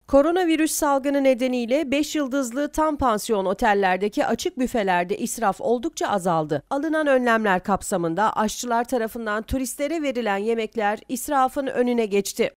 Koronavirüs salgını nedeniyle 5 yıldızlı tam pansiyon otellerdeki açık büfelerde israf oldukça azaldı. Alınan önlemler kapsamında aşçılar tarafından turistlere verilen yemekler israfın önüne geçti.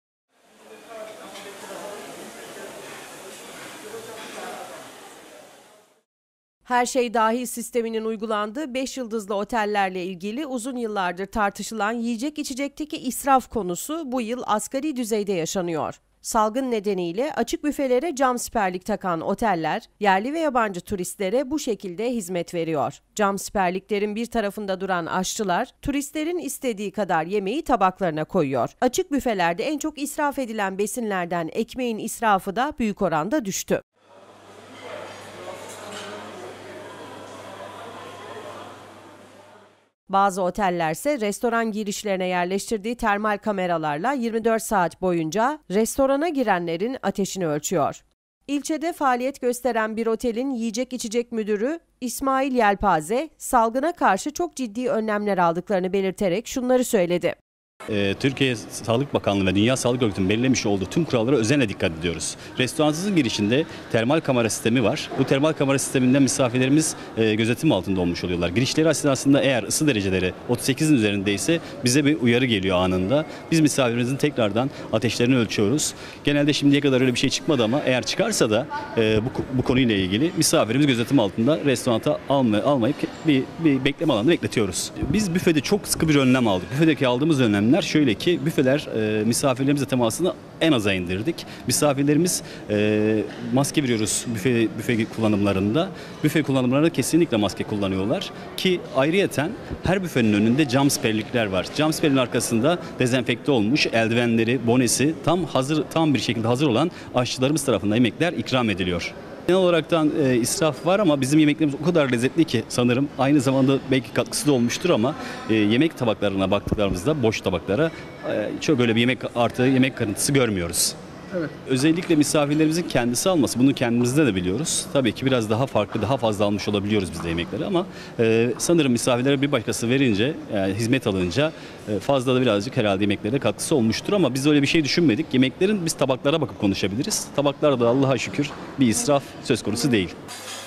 Her şey dahil sisteminin uygulandığı 5 yıldızlı otellerle ilgili uzun yıllardır tartışılan yiyecek içecekteki israf konusu bu yıl asgari düzeyde yaşanıyor. Salgın nedeniyle açık büfelere cam siperlik takan oteller, yerli ve yabancı turistlere bu şekilde hizmet veriyor. Cam siperliklerin bir tarafında duran aşçılar, turistlerin istediği kadar yemeği tabaklarına koyuyor. Açık büfelerde en çok israf edilen besinlerden ekmeğin israfı da büyük oranda düştü. Bazı otellerse restoran girişlerine yerleştirdiği termal kameralarla 24 saat boyunca restorana girenlerin ateşini ölçüyor. İlçede faaliyet gösteren bir otelin yiyecek içecek müdürü İsmail Yelpaze, salgına karşı çok ciddi önlemler aldıklarını belirterek şunları söyledi. Türkiye Sağlık Bakanlığı ve Dünya Sağlık Örgütü'nün belirlemiş olduğu tüm kurallara özenle dikkat ediyoruz. Restoranımızın girişinde termal kamera sistemi var. Bu termal kamera sisteminden misafirlerimiz gözetim altında olmuş oluyorlar. Girişleri aslında eğer ısı dereceleri 38'in üzerindeyse bize bir uyarı geliyor anında. Biz misafirimizin tekrardan ateşlerini ölçüyoruz. Genelde şimdiye kadar öyle bir şey çıkmadı ama eğer çıkarsa da bu konuyla ilgili misafirimiz gözetim altında restoranta almayıp bir bekleme alanında bekletiyoruz. Biz büfede çok sıkı bir önlem aldık. Büfedeki aldığımız önlemler şöyle ki büfeler misafirlerimizle temasını en aza indirdik. Misafirlerimiz maske veriyoruz büfe kullanımlarında. Büfe kullanımlarında kesinlikle maske kullanıyorlar ki ayrıyeten her büfenin önünde cam siperlikler var. Cam siperin arkasında dezenfekte olmuş eldivenleri, bonesi tam bir şekilde hazır olan aşçılarımız tarafından yemekler ikram ediliyor. Genel olaraktan israf var ama bizim yemeklerimiz o kadar lezzetli ki sanırım aynı zamanda belki katkısı da olmuştur ama yemek tabaklarına baktıklarımızda boş tabaklara çok öyle bir yemek karıntısı görmüyoruz. Evet. Özellikle misafirlerimizin kendisi alması, bunu kendimizde de biliyoruz. Tabii ki biraz daha farklı, daha fazla almış olabiliyoruz biz de yemekleri ama sanırım misafirlere bir başkası verince, hizmet alınca fazla da birazcık herhalde yemeklere katkısı olmuştur ama biz öyle bir şey düşünmedik. Yemeklerin biz tabaklara bakıp konuşabiliriz. Tabaklarda Allah'a şükür bir israf söz konusu değil.